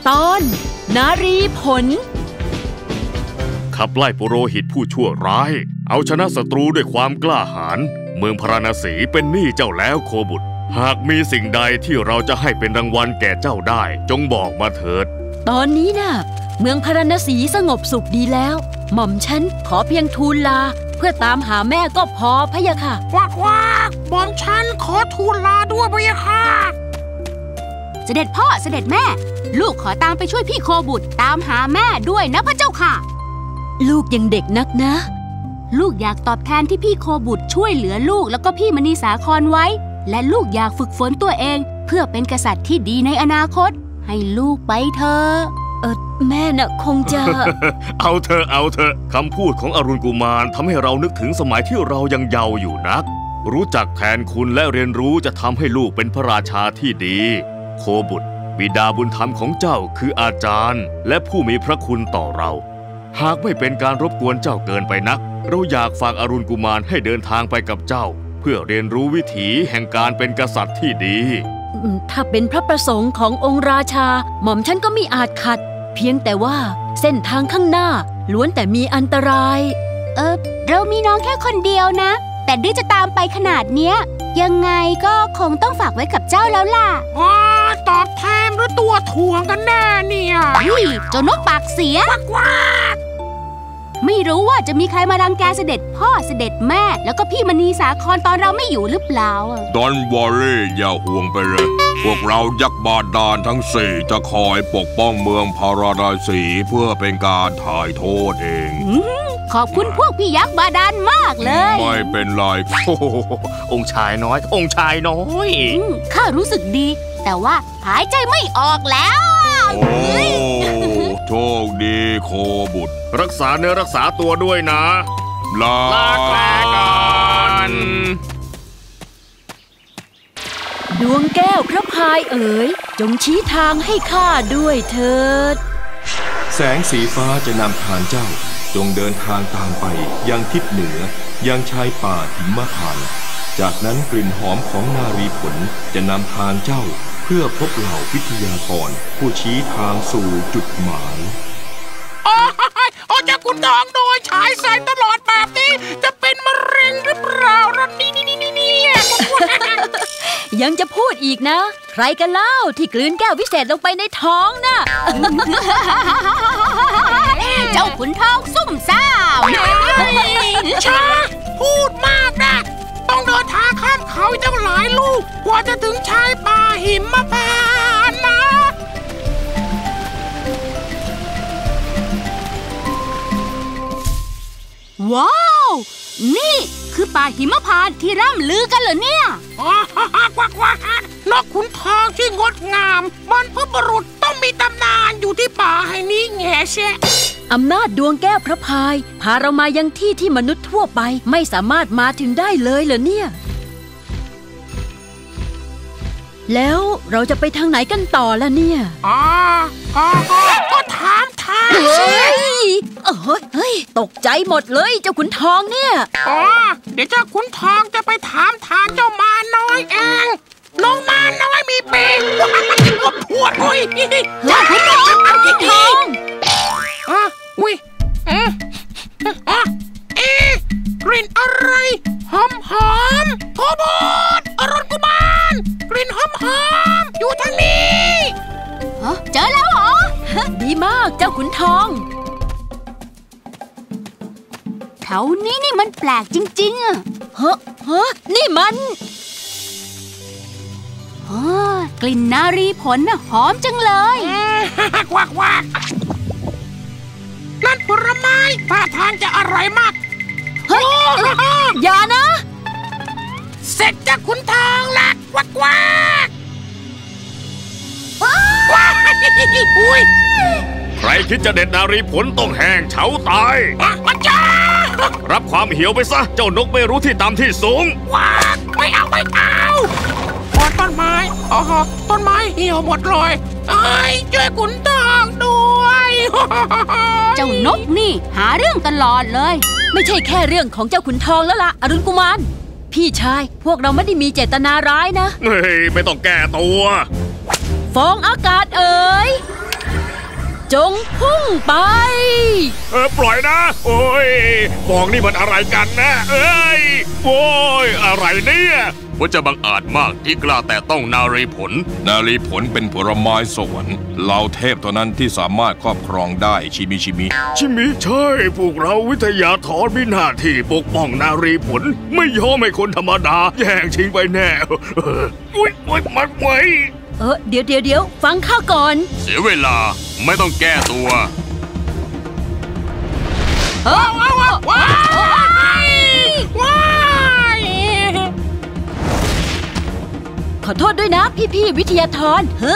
ตอนนารีผลขับไล่ปุโรหิตผู้ชั่วร้ายเอาชนะศัตรูด้วยความกล้าหาญเมืองพาราณสีเป็นหนี้เจ้าแล้วโคบุตรหากมีสิ่งใดที่เราจะให้เป็นรางวัลแก่เจ้าได้จงบอกมาเถิดตอนนี้น่ะเมืองพาราณสีสงบสุขดีแล้วหม่อมฉันขอเพียงทูลลาเพื่อตามหาแม่ก็พอพะยะค่ะหม่อมฉันขอทูลลาด้วยพะยะค่ะเสด็จพ่อเสด็จแม่ลูกขอตามไปช่วยพี่โคบุตรตามหาแม่ด้วยนะพระเจ้าค่ะลูกยังเด็กนักนะลูกอยากตอบแทนที่พี่โคบุตรช่วยเหลือลูกแล้วก็พี่มณีสาครไว้และลูกอยากฝึกฝนตัวเองเพื่อเป็นกษัตริย์ที่ดีในอนาคตให้ลูกไปเถอะแม่น่ะคงจะเอาเถอะคำพูดของอรุณกุมารทำให้เรานึกถึงสมัยที่เรายังเยาว์อยู่นักรู้จักแทนคุณและเรียนรู้จะทำให้ลูกเป็นพระราชาที่ดีโคบุตรบิดาบุญธรรมของเจ้าคืออาจารย์และผู้มีพระคุณต่อเราหากไม่เป็นการรบกวนเจ้าเกินไปนักเราอยากฝากอรุณกุมารให้เดินทางไปกับเจ้าเพื่อเรียนรู้วิถีแห่งการเป็นกษัตริย์ที่ดีถ้าเป็นพระประสงค์ขององค์ราชาหม่อมฉันก็มิอาจขัดเพียงแต่ว่าเส้นทางข้างหน้าล้วนแต่มีอันตรายเรามีน้องแค่คนเดียวนะแต่ดื้อจะตามไปขนาดเนี้ยยังไงก็คงต้องฝากไว้กับเจ้าแล้วล่ะตอบแทนหรือตัวถ่วงกันแน่เนี่ยเจ้านกปากเสียไม่รู้ว่าจะมีใครมารังแกเสด็จพ่อเสด็จแม่แล้วก็พี่มณีสาครตอนเราไม่อยู่หรือเปล่าดอนวอลเล่อย่าห่วงไปเลยพวกเรายักษ์บาดาลทั้งสี่จะคอยปกป้องเมืองพาราณสีเพื่อเป็นการถ่ายโทษเองขอบคุณพวกพี่ยักษ์บาดาลมากเลยไม่เป็นไรองค์ชายน้อยข้ารู้สึกดีแต่ว่าหายใจไม่ออกแล้วโชคดีโคบุตรรักษาเนื้อรักษาตัวด้วยนะลาก่อนดวงแก้วพระพายเอ๋ยจงชี้ทางให้ข้าด้วยเถิดแสงสีฟ้าจะนำทางเจ้าจงเดินทางตามไปยังทิศเหนือยังชายป่าหิมพานต์จากนั้นกลิ่นหอมของนารีผลจะนำทางเจ้าเพื่อพบเหล่าวิทยากรผู้ชี้ทางสู่จุดหมายเจ้าขุนทองโดยฉายแสงตลอดแบบนี้จะเป็นมะเร็งหรือเปล่านี่ยังจะพูดอีกนะใครกันเล่าที่กลืนแก้ววิเศษลงไปในท้องน่ะเจ้าขุนทองซุ่มซ่ามช้าพูดมากนะต้องเดินทางข้ามเขาอีกตั้งหลายลูกกว่าจะถึงชายป่าหิมพานต์นะว้าวนี่คือป่าหิมพานต์ที่ร่ำลือกันเหรอเนี่ยกว่านกขุนทองที่งดงามบรรพบุรุษต้องมีตำนานอยู่ที่ป่าแห่งนี้แง่แช่อำนาจดวงแก้วพระพายพาเรามายังที่ที่มนุษย์ทั่วไปไม่สามารถมาถึงได้เลยเหรอเนี่ยแล้วเราจะไปทางไหนกันต่อล่ะเนี่ยก็ถามเฮ้ยตกใจหมดเลยเจ้าขุนทองเนี่ยเดี๋ยวเจ้าขุนทองจะไปถามทางเจ้ามาน้อยเองน้องมาน้อยมีปีกปวดเจ้าขุนทองกลิ่นอะไรหอมโคบุตรอรุณกุมารกลิ่นหอมอยู่ทางนี้เจอแล้วเหรอดีมากเจ้าขุนทองแถวนี้นี่มันแปลกจริงๆอะนี่มันกลิ่นนารีผลหอมจังเลยกวักนั่นผลไม้ท่าทางจะอร่อยมากอย่านะเสร็จจากขุนทองละกวักใครคิดจะเด็ดนารีผลต้องแห้งเฉาตายรับความเหี่ยวไปซะเจ้านกไม่รู้ที่ต่ำที่สูงไม่เอาต้นไม้ต้นไม้เหี่ยวหมดเลยช่วยขุนทองด้วยเจ้านกนี่หาเรื่องตลอดเลยไม่ใช่แค่เรื่องของเจ้าขุนทองแล้วล่ะอรุณกุมารพี่ชายพวกเราไม่ได้มีเจตนาร้ายนะไม่ต้องแก้ตัวฟองอากาศเอ๋ยจงพุ่งไปปล่อยนะโอ้ยฟองนี่มันอะไรกันนะเอ้ยโอ้ยอะไรเนี่ยว่าจะบังอาจมากที่กล้าแต่ต้องนารีผลเป็นผลไม้สวรรค์เหล่าเทพเท่านั้นที่สามารถครอบครองได้ชิมิใช่พวกเราวิทยาธรมีหน้าที่ปกป้องนารีผลไม่ยอมให้คนธรรมดาแย่งชิงไปแน่อุ้ยมันไว้เดี๋ยวฟังข้าก่อนเสียเวลาไม่ต้องแก้ตัวขอโทษด้วยนะพี่วิทยาธรพ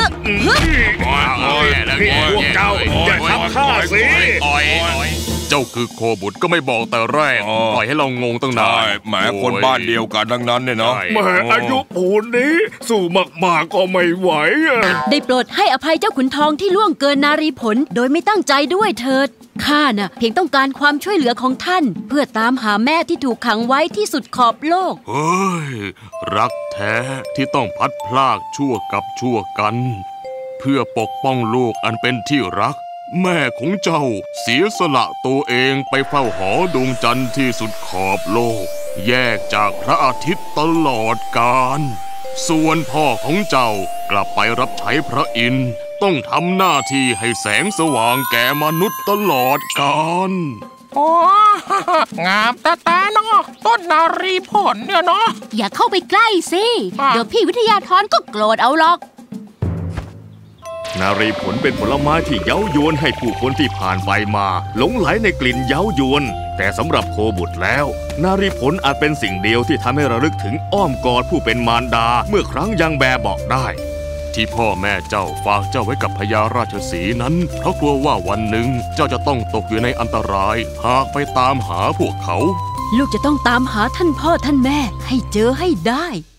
วกเจ้าอย่าทำข้าสิเจ้าคือโคบุตรก็ไม่บอกแต่แรกปล่อยให้เรางงตั้งนานแหมคนบ้านเดียวกันทั้งนั้นเนี่ยเนาะแหมอายุปูนนี้สู้มากๆก็ไม่ไหวได้โปรดให้อภัยเจ้าขุนทองที่ล่วงเกินนารีผลโดยไม่ตั้งใจด้วยเถิดข้าน่ะเพียงต้องการความช่วยเหลือของท่านเพื่อตามหาแม่ที่ถูกขังไว้ที่สุดขอบโลกเฮ้ยรักแท้ที่ต้องพัดพลากชั่วกับชั่วกันเพื่อปกป้องลูกอันเป็นที่รักแม่ของเจ้าเสียสละตัวเองไปเฝ้าหอดวงจันทร์ที่สุดขอบโลกแยกจากพระอาทิตย์ตลอดกาลส่วนพ่อของเจ้ากลับไปรับใช้พระอินทร์ต้องทำหน้าที่ให้แสงสว่างแก่มนุษย์ตลอดกาลโอ้งามแต่เนาะต้นนารีผลเนี่ยเนาะอย่าเข้าไปใกล้สิเดี๋ยวพี่วิทยาธรก็โกรธเอาหรอกนารีผลเป็นผลไม้ที่เย้ายวนให้ผู้คนที่ผ่านไปมาหลงไหลในกลิ่นเย้ายวนแต่สำหรับโคบุตรแล้วนารีผลอาจเป็นสิ่งเดียวที่ทำให้ระลึกถึงอ้อมกอดผู้เป็นมารดาเมื่อครั้งยังแบเบาะได้ที่พ่อแม่เจ้าฝากเจ้าไว้กับพญาราชสีห์นั้นเพราะกลัวว่าวันหนึ่งเจ้าจะต้องตกอยู่ในอันตรายหากไปตามหาพวกเขาลูกจะต้องตามหาท่านพ่อท่านแม่ให้เจอให้ได้